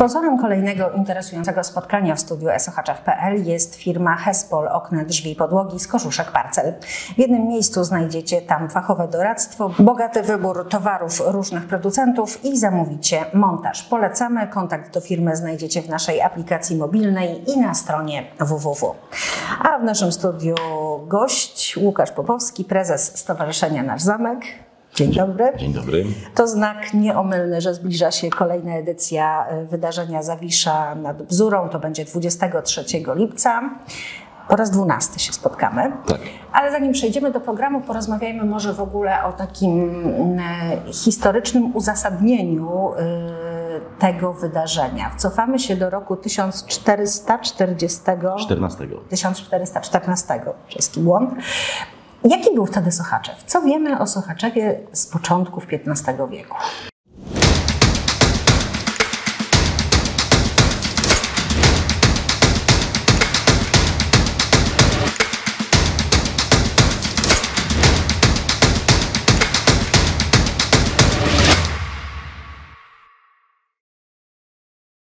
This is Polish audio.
Sponsorem kolejnego interesującego spotkania w studiu eSochaczew.pl jest firma Hespol Okna, Drzwi i Podłogi z Koszuszek Parcel. W jednym miejscu znajdziecie tam fachowe doradztwo, bogaty wybór towarów różnych producentów i zamówicie montaż. Polecamy. Kontakt do firmy znajdziecie w naszej aplikacji mobilnej i na stronie www. A w naszym studiu gość Łukasz Popowski, prezes Stowarzyszenia Nasz Zamek. Dzień dobry. Dzień dobry. To znak nieomylny, że zbliża się kolejna edycja wydarzenia Zawisza nad Bzurą. To będzie 23 lipca. Po raz 12 się spotkamy. Tak. Ale zanim przejdziemy do programu, porozmawiajmy może w ogóle o takim historycznym uzasadnieniu tego wydarzenia. Cofamy się do roku 1414. Czeski błąd. Jaki był wtedy Sochaczew? Co wiemy o Sochaczewie z początków XV wieku?